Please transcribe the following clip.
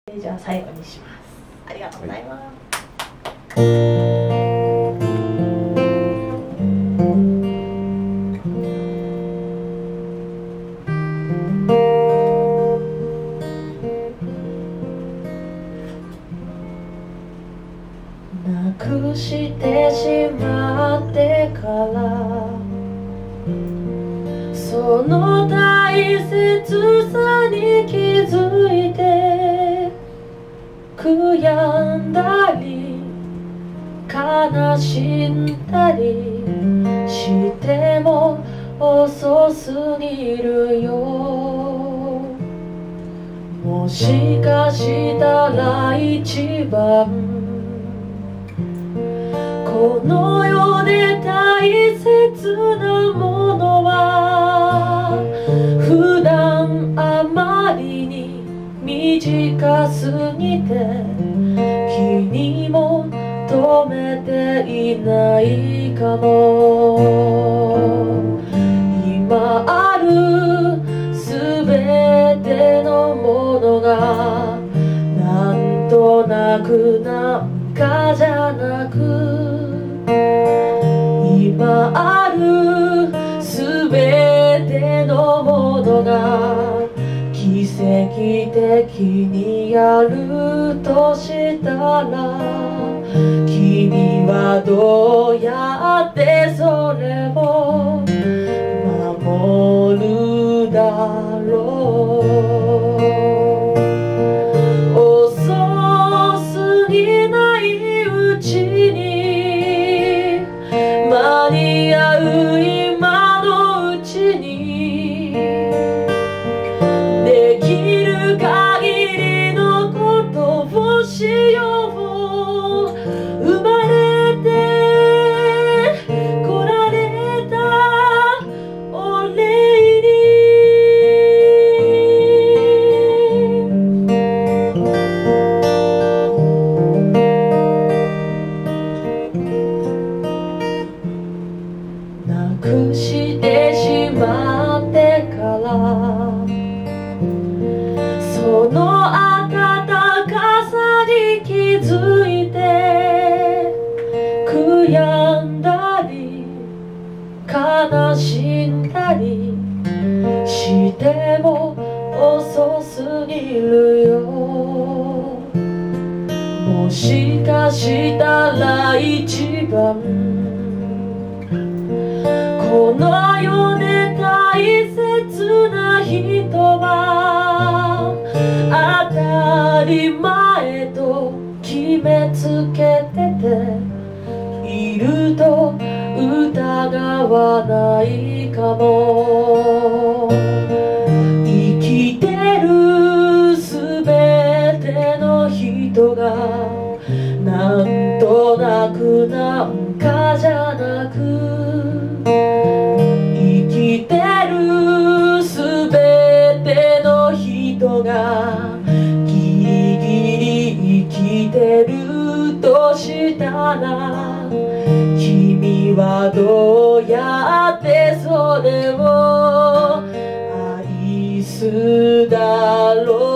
じゃあ最後にします。ありがとうございます。なくしてしまってからその大切さに気づいて悔やんだり悲しんだりしても遅すぎるよ。もしかしたら一番この世で大切なものは普段あまりに短すぎて気にも留めていないかも。今あるすべてのものがなんとなくなんかじゃなく今あるすべてのものが奇跡的にあるとしたら君はどうやってそれを守るだろう。遅すぎないうちに間に合う今のうちにできる限りのことをしよう。生まれてこられたお礼になくしてしまってからその温かさに気づいて悔やんだり悲しんだりしても遅すぎるよ。もしかしたら一番この世で大切な人は当たり前と決めつけてていると疑わないかも。生きてるすべての人がなんとなくなんかじゃなく生きてるすべての人がギリギリ生きてるとしたら君はどうやってそれを愛すだろう。